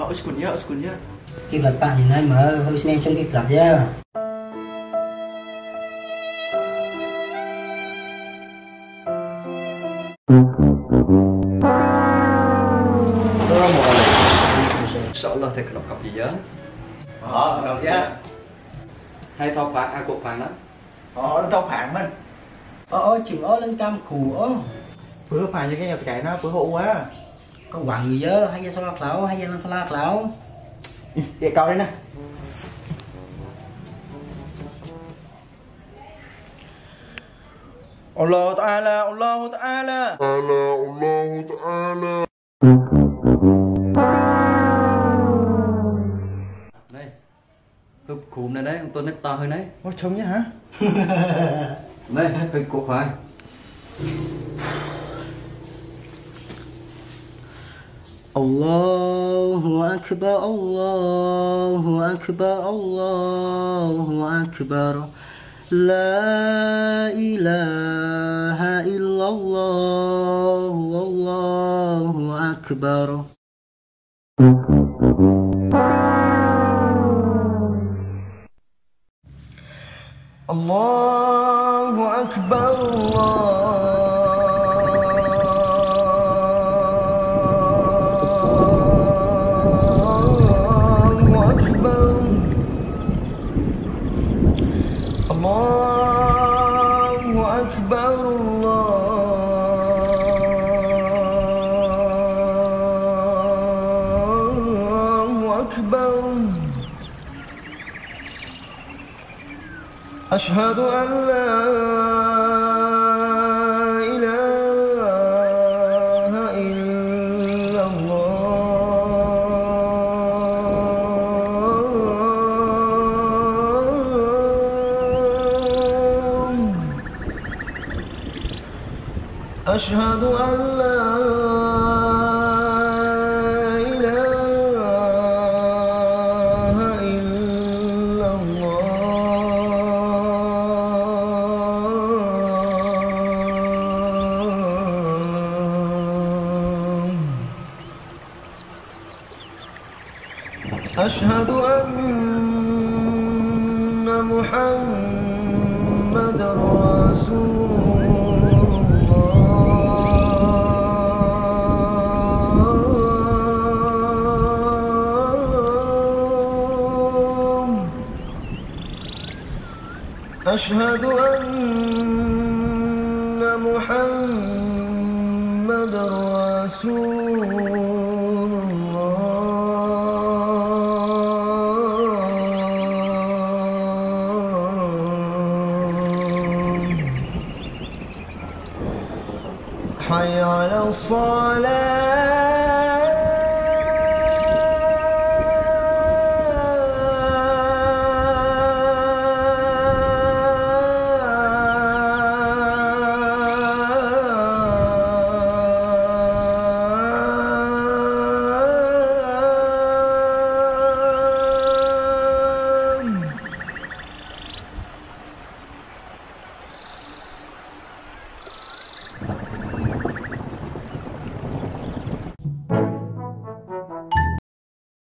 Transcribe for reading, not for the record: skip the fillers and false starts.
uskunnya. Kiblat Pak ni nai mở hơi xem trong kiblat ya. Insyaallah tak kena kap dia. Kena dia. Hai thao phạn a cục phạn đó. Nó thao phạn mình. Chừng lên cam khù Bữa phạn như cái nhà chạy nó bữa hộ quá. có quặng người dơ hay ra sao lão hay ra pha lão Vậy câu đây nè. Allah Ta'ala, Allah Ta'ala. Đây, hụp cùm này đấy, ông Tuấn to hơn đấy. Ôi trông nhá hả? Đây, hụp cục phải. Allahu Akbar, Allahu Akbar, Allahu Akbar. La ilaha illallah, Allahu Akbar. Allahu Akbar, Allahu Akbar, Allahu Akbar. Ashhadu an la ilaha illallah. Ashhadu an la أشهد أن محمد رسول الله. أشهد أن محمد رسول حي على الصلاة.